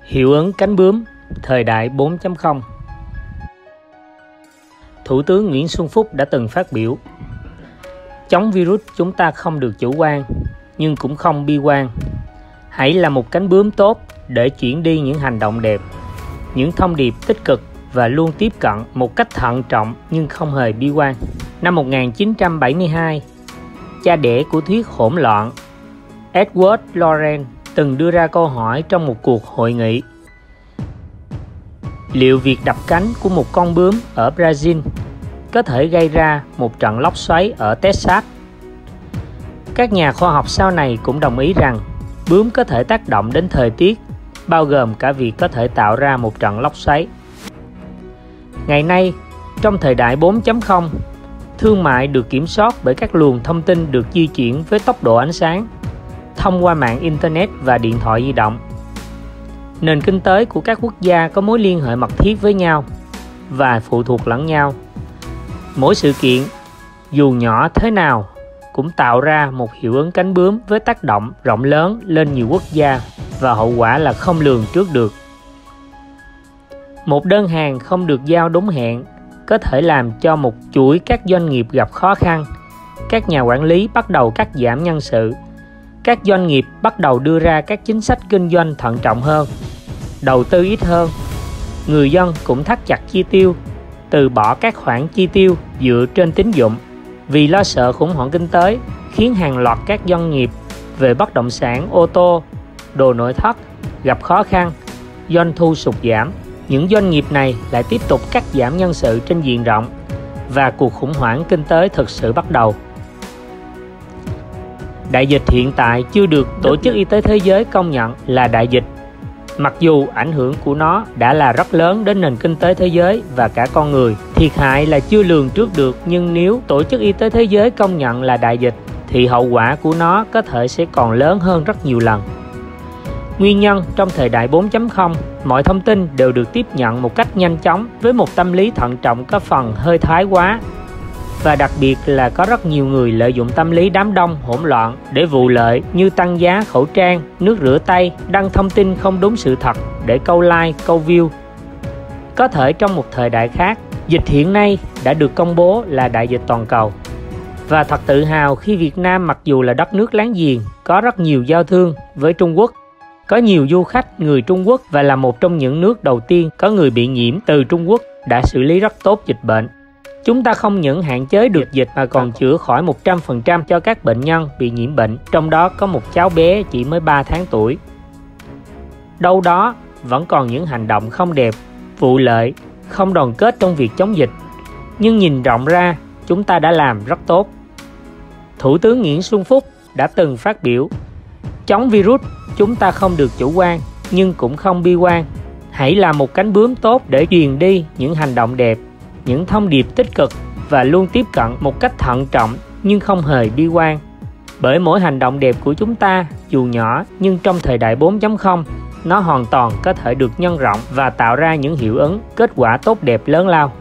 Hiệu ứng cánh bướm thời đại 4.0. Thủ tướng Nguyễn Xuân Phúc đã từng phát biểu: chống virus chúng ta không được chủ quan, nhưng cũng không bi quan. Hãy là một cánh bướm tốt để chuyển đi những hành động đẹp, những thông điệp tích cực và luôn tiếp cận một cách thận trọng nhưng không hề bi quan. Năm 1972, cha đẻ của thuyết hỗn loạn, Edward Lorenz từng đưa ra câu hỏi trong một cuộc hội nghị: liệu việc đập cánh của một con bướm ở Brazil có thể gây ra một trận lốc xoáy ở Texas? Các nhà khoa học sau này cũng đồng ý rằng bướm có thể tác động đến thời tiết, bao gồm cả việc có thể tạo ra một trận lốc xoáy. Ngày nay, trong thời đại 4.0, thương mại được kiểm soát bởi các luồng thông tin được di chuyển với tốc độ ánh sáng thông qua mạng Internet và điện thoại di động. Nền kinh tế của các quốc gia có mối liên hệ mật thiết với nhau và phụ thuộc lẫn nhau. Mỗi sự kiện, dù nhỏ thế nào, cũng tạo ra một hiệu ứng cánh bướm với tác động rộng lớn lên nhiều quốc gia và hậu quả là không lường trước được. Một đơn hàng không được giao đúng hẹn có thể làm cho một chuỗi các doanh nghiệp gặp khó khăn. Các nhà quản lý bắt đầu cắt giảm nhân sự. Các doanh nghiệp bắt đầu đưa ra các chính sách kinh doanh thận trọng hơn, đầu tư ít hơn. Người dân cũng thắt chặt chi tiêu, từ bỏ các khoản chi tiêu dựa trên tín dụng vì lo sợ khủng hoảng kinh tế, khiến hàng loạt các doanh nghiệp về bất động sản, ô tô, đồ nội thất gặp khó khăn, doanh thu sụt giảm. Những doanh nghiệp này lại tiếp tục cắt giảm nhân sự trên diện rộng và cuộc khủng hoảng kinh tế thực sự bắt đầu. Đại dịch hiện tại chưa được Tổ chức Y tế Thế giới công nhận là đại dịch, mặc dù ảnh hưởng của nó đã là rất lớn đến nền kinh tế thế giới và cả con người. Thiệt hại là chưa lường trước được, nhưng nếu Tổ chức Y tế Thế giới công nhận là đại dịch thì hậu quả của nó có thể sẽ còn lớn hơn rất nhiều lần. Nguyên nhân: trong thời đại 4.0, mọi thông tin đều được tiếp nhận một cách nhanh chóng với một tâm lý thận trọng có phần hơi thái quá. Và đặc biệt là có rất nhiều người lợi dụng tâm lý đám đông hỗn loạn để vụ lợi, như tăng giá khẩu trang, nước rửa tay, đăng thông tin không đúng sự thật để câu like, câu view. Có thể trong một thời đại khác, dịch hiện nay đã được công bố là đại dịch toàn cầu. Và thật tự hào khi Việt Nam, mặc dù là đất nước láng giềng, có rất nhiều giao thương với Trung Quốc, có nhiều du khách người Trung Quốc và là một trong những nước đầu tiên có người bị nhiễm từ Trung Quốc, đã xử lý rất tốt dịch bệnh. Chúng ta không những hạn chế được dịch mà còn chữa khỏi 100% cho các bệnh nhân bị nhiễm bệnh, trong đó có một cháu bé chỉ mới 3 tháng tuổi. Đâu đó vẫn còn những hành động không đẹp, vụ lợi, không đoàn kết trong việc chống dịch, nhưng nhìn rộng ra chúng ta đã làm rất tốt. Thủ tướng Nguyễn Xuân Phúc đã từng phát biểu: chống virus chúng ta không được chủ quan, nhưng cũng không bi quan. Hãy là một cánh bướm tốt để truyền đi những hành động đẹp, những thông điệp tích cực và luôn tiếp cận một cách thận trọng nhưng không hề bi quan. Bởi mỗi hành động đẹp của chúng ta, dù nhỏ nhưng trong thời đại 4.0, nó hoàn toàn có thể được nhân rộng và tạo ra những hiệu ứng, kết quả tốt đẹp lớn lao.